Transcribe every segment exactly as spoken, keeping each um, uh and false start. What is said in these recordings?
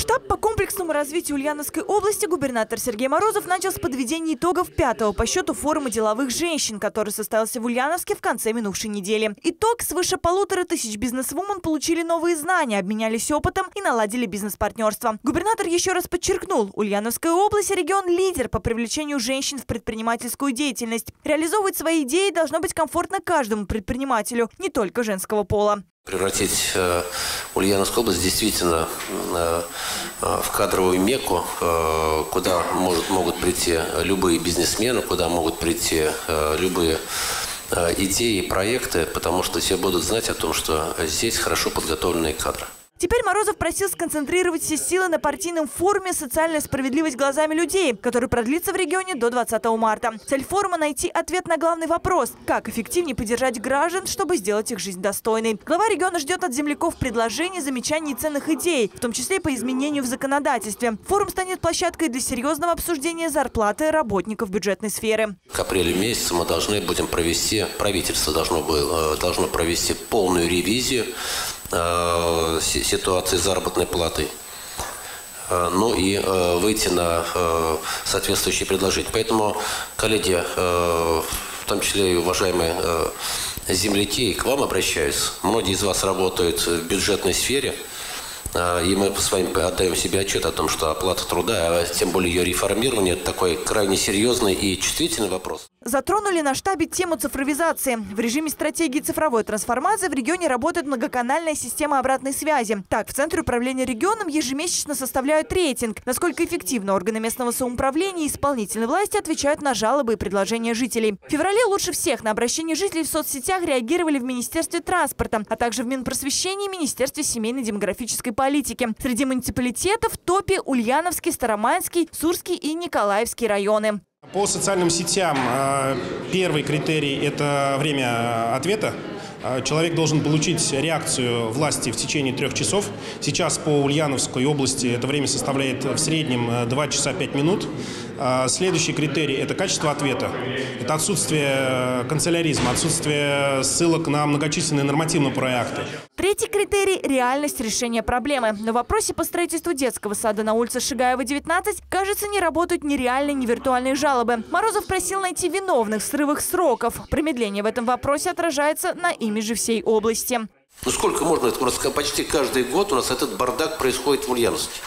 Штаб по комплексному развитию Ульяновской области губернатор Сергей Морозов начал с подведения итогов пятого по счету форума деловых женщин, который состоялся в Ульяновске в конце минувшей недели. Итог: свыше полутора тысяч бизнес-вумен получили новые знания, обменялись опытом и наладили бизнес-партнерство. Губернатор еще раз подчеркнул: Ульяновская область – регион-лидер по привлечению женщин в предпринимательскую деятельность. Реализовывать свои идеи должно быть комфортно каждому предпринимателю, не только женского пола. Превратить э, Ульяновскую область действительно э, э, в кадровую мекку, э, куда может, могут прийти любые бизнесмены, куда могут прийти э, любые э, идеи и проекты, потому что все будут знать о том, что здесь хорошо подготовленные кадры. Теперь Морозов просил сконцентрировать все силы на партийном форуме «Социальная справедливость глазами людей», который продлится в регионе до двадцатого марта. Цель форума – найти ответ на главный вопрос – как эффективнее поддержать граждан, чтобы сделать их жизнь достойной. Глава региона ждет от земляков предложений, замечаний и ценных идей, в том числе по изменению в законодательстве. Форум станет площадкой для серьезного обсуждения зарплаты работников бюджетной сферы. К апрелю месяца мы должны будем провести, правительство должно, должно провести полную ревизию ситуации заработной платы, ну и выйти на соответствующие предложения. Поэтому, коллеги, в том числе и уважаемые земляки, к вам обращаюсь. Многие из вас работают в бюджетной сфере, и мы с вами отдаем себе отчет о том, что оплата труда, а тем более ее реформирование, это такой крайне серьезный и чувствительный вопрос. Затронули на штабе тему цифровизации. В режиме стратегии цифровой трансформации в регионе работает многоканальная система обратной связи. Так, в Центре управления регионом ежемесячно составляют рейтинг, насколько эффективно органы местного самоуправления и исполнительной власти отвечают на жалобы и предложения жителей. В феврале лучше всех на обращения жителей в соцсетях реагировали в Министерстве транспорта, а также в Минпросвещении и Министерстве семейной демографической политики. Среди муниципалитетов в топе Ульяновский, Старомайский, Сурский и Николаевский районы. По социальным сетям первый критерий – это время ответа. Человек должен получить реакцию власти в течение трех часов. Сейчас по Ульяновской области это время составляет в среднем два часа пять минут. Следующий критерий – это качество ответа. Это отсутствие канцеляризма, отсутствие ссылок на многочисленные нормативные проекты. Третий критерий – реальность решения проблемы. На вопросе по строительству детского сада на улице Шигаева, девятнадцать, кажется, не работают ни реальные, ни виртуальные жалобы. Морозов просил найти виновных в срывах сроков. Промедление в этом вопросе отражается на имидже всей области. Ну сколько можно? Это у нас почти каждый год у нас этот бардак происходит в Ульяновске.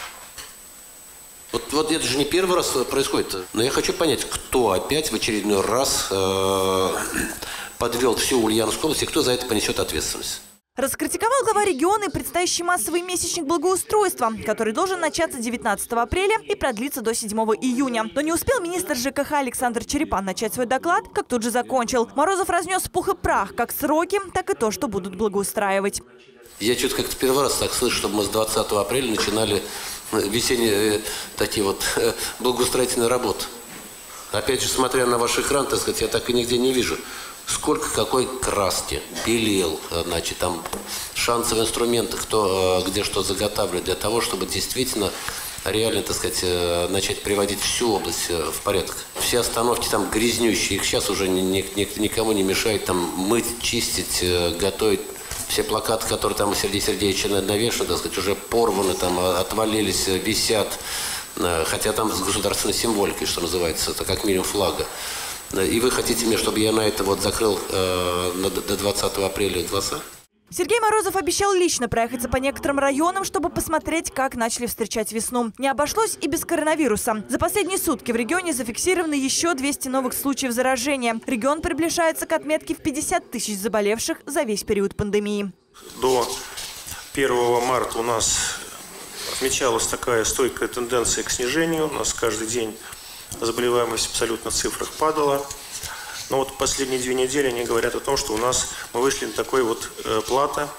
Вот, вот это же не первый раз происходит. Но я хочу понять, кто опять в очередной раз э, подвел всю Ульяновскую область и кто за это понесет ответственность. Раскритиковал глава региона и предстоящий массовый месячник благоустройства, который должен начаться девятнадцатого апреля и продлиться до седьмого июня. Но не успел министр ЖКХ Александр Черепан начать свой доклад, как тут же закончил. Морозов разнес пух и прах как сроки, так и то, что будут благоустраивать. Я что-то как-то первый раз так слышу, чтобы мы с двадцатого апреля начинали весенние такие вот благоустроительные работы. Опять же, смотря на ваш экран, так сказать, я так и нигде не вижу. Сколько какой краски, белил, значит, там шансовые инструменты, кто где что заготавливает для того, чтобы действительно реально, так сказать, начать приводить всю область в порядок. Все остановки там грязнющие, их сейчас уже ни, ни, никому не мешает там мыть, чистить, готовить. Все плакаты, которые там у Сергея Сергеевича навешаны, так сказать, уже порваны, там отвалились, висят. Хотя там с государственной символикой, что называется, это как минимум флага. И вы хотите мне, чтобы я на это вот закрыл э, до двадцатого апреля двадцатого? Сергей Морозов обещал лично проехаться по некоторым районам, чтобы посмотреть, как начали встречать весну. Не обошлось и без коронавируса. За последние сутки в регионе зафиксированы еще двести новых случаев заражения. Регион приближается к отметке в пятьдесят тысяч заболевших за весь период пандемии. До первого марта у нас отмечалась такая стойкая тенденция к снижению. У нас каждый день заболеваемость в абсолютно цифрах падала. Но вот последние две недели они говорят о том, что у нас мы вышли на такой вот э, плато,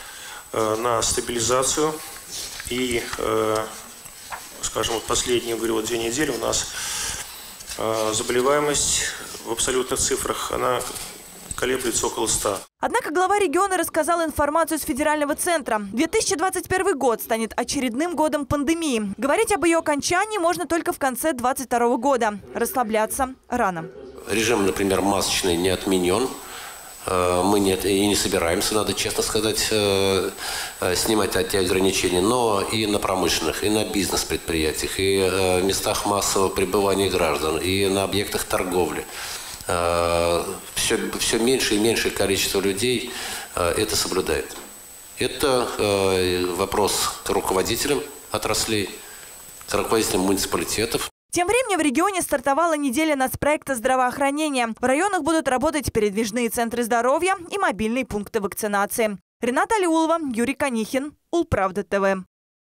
э, на стабилизацию. И, э, скажем, вот последние, говорю, вот две недели у нас э, заболеваемость в абсолютных цифрах, она колеблется около ста. Однако глава региона рассказал информацию с федерального центра. две тысячи двадцать первый год станет очередным годом пандемии. Говорить об ее окончании можно только в конце две тысячи двадцать второго года. Расслабляться рано. Режим, например, масочный не отменен. Мы нет, и не собираемся, надо честно сказать, снимать эти ограничения, но и на промышленных, и на бизнес-предприятиях, и в местах массового пребывания граждан, и на объектах торговли. Все, все меньше и меньшее количество людей это соблюдает. Это вопрос к руководителям отраслей, к руководителям муниципалитетов. Тем временем в регионе стартовала неделя нацпроекта здравоохранения. В районах будут работать передвижные центры здоровья и мобильные пункты вакцинации. Рената Алиулова, Юрий Конихин, Улправда ТВ.